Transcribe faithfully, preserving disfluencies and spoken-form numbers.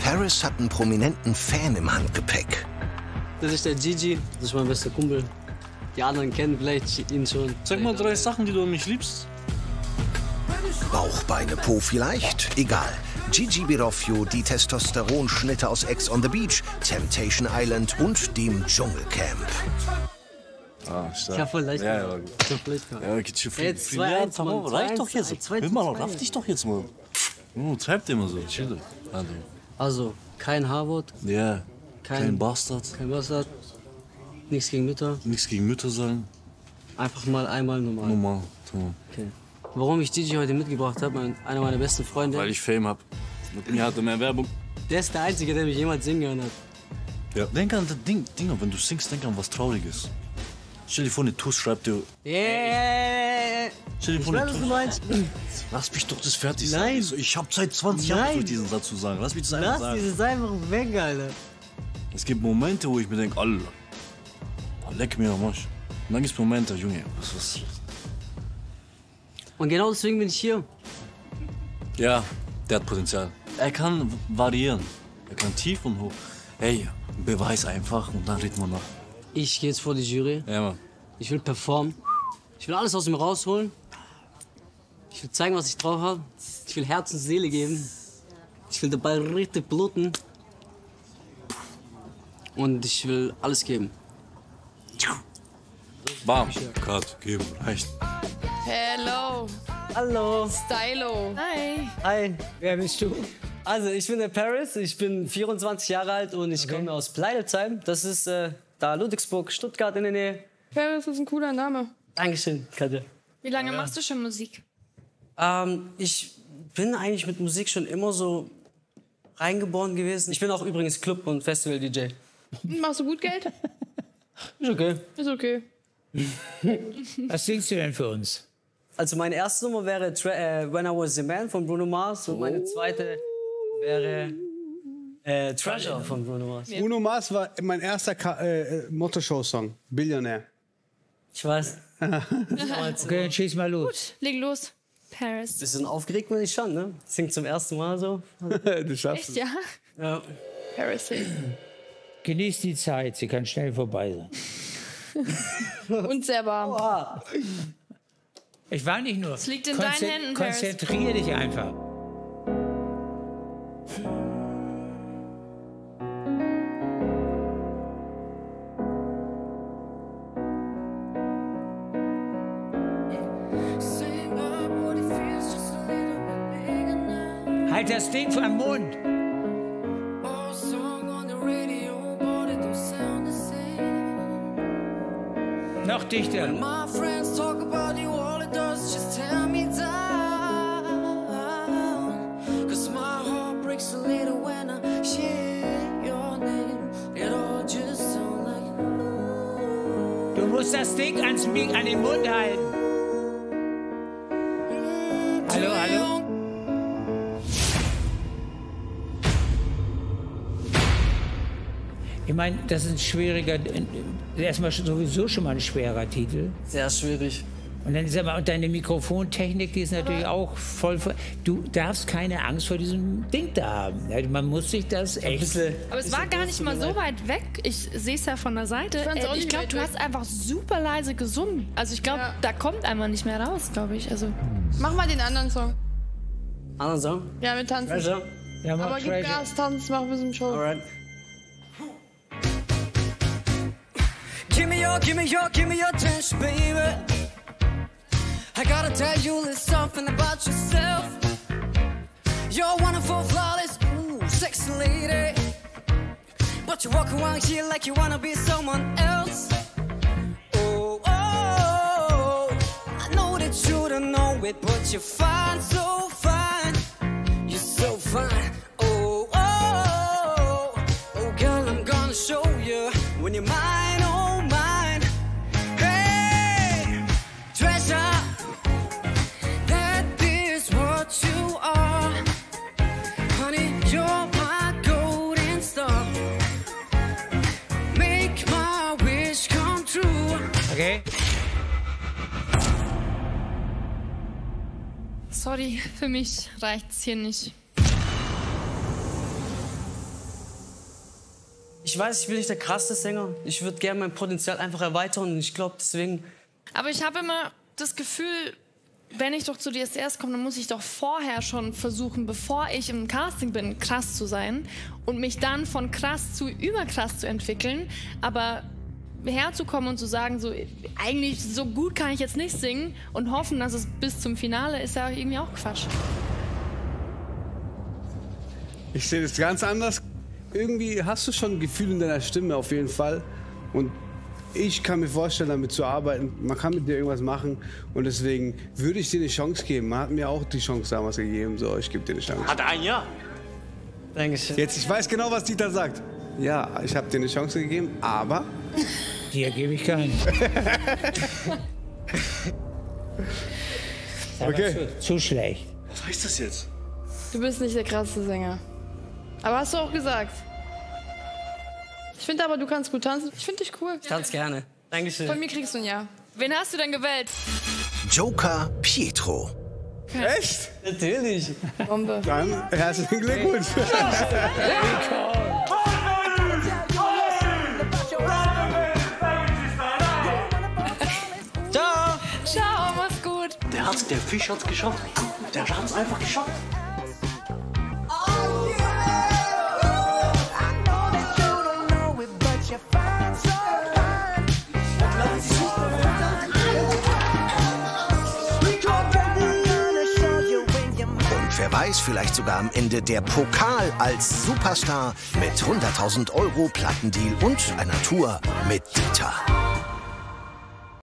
Paris hat einen prominenten Fan im Handgepäck. Das ist der Gigi, das ist mein bester Kumpel. Die anderen kennen vielleicht ihn schon. Sag mal drei Sachen, die du an mich liebst. Bauch, Beine, Po vielleicht? Egal. Gigi Birofio, die Testosteronschnitte aus Ex on the Beach, Temptation Island und dem Dschungelcamp. Ah, stark. Ich hab voll leicht ja, gemacht. ja, Ich hab voll leicht gemacht. ja, geht schon viel. Jetzt viel zwei, ja, eins, Mann, Mann, reicht zwei, doch eins, jetzt. zwei, Hör mal, zwei. raff dich doch jetzt mal. Oh, treibt immer so, chill. Also. Also, kein Harvard, Ja, kein, kein Bastard. kein Bastard, nichts gegen Mütter. Nichts gegen Mütter sagen. Einfach mal einmal normal. Normal. Normal. Okay. Warum ich Gigi heute mitgebracht habe, mein- einer meiner besten Freunde. Weil ich Fame hab. Mit mir hat er mehr Werbung. Der ist der Einzige, der mich jemals singen gehört hat. Ja. Denk an das Ding, Dinger, wenn du singst, denk an was Trauriges. Stell dir vor, eine Tuss schreibt dir. Yeah. Stell dir Ich vor, weiß, eine was du Tuss. meinst. Lass mich doch das fertig Nein. sagen. Ich, so, ich hab seit zwanzig Jahren Nein. diesen Satz zu sagen. Lass mich das einfach Lass sagen. dieses einfach weg, Alter. Es gibt Momente, wo ich mir denke, Allah, leck mir am Arsch. Und dann gibt es Momente, Junge, was was. Und genau deswegen bin ich hier. Ja, der hat Potenzial. Er kann variieren. Er kann tief und hoch. Hey, beweis einfach und dann reden wir noch. Ich gehe jetzt vor die Jury. Ja, Mann. Ich will performen. Ich will alles aus ihm rausholen. Ich will zeigen, was ich drauf habe. Ich will Herz und Seele geben. Ich will dabei richtig bluten. Und ich will alles geben. Bam. Cut, geben, reicht. Hello, Hallo. Stylo. Hi. Hi. Wer bist du? Also, ich bin der Paris. Ich bin vierundzwanzig Jahre alt und ich Okay. komme aus Pleidelsheim. Das ist äh, da Ludwigsburg, Stuttgart in der Nähe. Paris ist ein cooler Name. Dankeschön, Katja. Wie lange machst du schon Musik? Ähm, ich bin eigentlich mit Musik schon immer so reingeboren gewesen. Ich bin auch übrigens Club- und Festival-D J. Machst du gut Geld? Ist okay. Ist okay. Was singst du denn für uns? Also meine erste Nummer wäre Tra äh, When I Was a Man von Bruno Mars und meine zweite wäre äh, Treasure von Bruno Mars. Bruno Mars war mein erster Ka äh, Motto-Show-Song, Billionär. Ich weiß. Okay, dann schieß mal los. Leg los. Paris. Bisschen aufgeregt bin ich schon, ne? Singt zum ersten Mal so. Du schaffst Echt, ja? Ja. Paris. Genieß die Zeit, sie kann schnell vorbei sein. Und sehr warm. Ah, Ich war nicht nur. Es liegt in deinen Händen, Paris. Konzentrier dich einfach. Halt das Ding am Mund. Noch dichter. My friends talk about you, all it does is just tear me down. Cause my heart breaks a little when I share your name. It all just sounds like Du musst das Ding ans Mik an den Mund halten. Hallo, hallo. Ich meine, das ist ein schwieriger, erstmal sowieso schon mal ein schwerer Titel. sehr schwierig. Und dann ist aber und deine Mikrofontechnik, die ist natürlich auch voll. Du darfst keine Angst vor diesem Ding da haben. Also man muss sich das echt. Aber es war gar nicht mal so weit weg. Ich sehe es ja von der Seite. Ich fand's auch Äh, Ich nicht glaube, weit du weg. hast einfach super leise gesungen. Also ich glaube, Ja. da kommt einfach nicht mehr raus, glaube ich. Also Mach mal den anderen Song. Anderen Song? Ja, wir tanzen. Treasure? Ja, mach Aber gib Treasure. Gas, tanz, mach ein bisschen Show. Alright. Give me your, give me your, give me your attention, baby. I gotta tell you a little something about yourself. You're wonderful, flawless, ooh, sexy lady. But you walk around here like you wanna be someone else. Oh, oh, oh, I know that you don't know it, but you're fine, so fine. You're so fine. Oh, oh, oh, oh, girl, I'm gonna show you when you're mine, oh, mine. Hey, treasure. That is what you are. Honey, you're my golden star. Make my wish come true. Okay. sorry, für mich reicht's hier nicht. Ich weiß, ich bin nicht der krasseste Sänger. Ich würde gerne mein Potenzial einfach erweitern und ich glaube deswegen... Aber ich habe immer das Gefühl, wenn ich doch zu D S D S komme, dann muss ich doch vorher schon versuchen, bevor ich im Casting bin, krass zu sein und mich dann von krass zu überkrass zu entwickeln. Aber herzukommen und zu sagen, so, eigentlich so gut kann ich jetzt nicht singen und hoffen, dass es bis zum Finale ist, ja irgendwie auch Quatsch. Ich sehe das ganz anders. Irgendwie hast du schon ein Gefühl in deiner Stimme auf jeden Fall. Und ich kann mir vorstellen, damit zu arbeiten. Man kann mit dir irgendwas machen. Und deswegen würde ich dir eine Chance geben. Man hat mir auch die Chance damals gegeben. So, ich gebe dir eine Chance. Hat ein Jahr. Dankeschön. Jetzt, ich weiß genau, was Dieter sagt. Ja, ich habe dir eine Chance gegeben, aber... Dir gebe ich keinen. Okay. Zu, zu schlecht. Was heißt das jetzt? Du bist nicht der krasseste Sänger. Aber hast du auch gesagt. Ich finde aber, du kannst gut tanzen. Ich finde dich cool. Ich tanze gerne. Dankeschön. Von mir kriegst du ein Ja. Wen hast du denn gewählt? Joker Pietro. Echt? Natürlich. Bombe. Dann herzlichen Glückwunsch. Ciao. Ciao, mach's gut. Der, hat's, der Fisch hat's geschafft. Der hat's einfach geschafft. Wer weiß, vielleicht sogar am Ende der Pokal als Superstar mit hunderttausend Euro Plattendeal und einer Tour mit Dieter.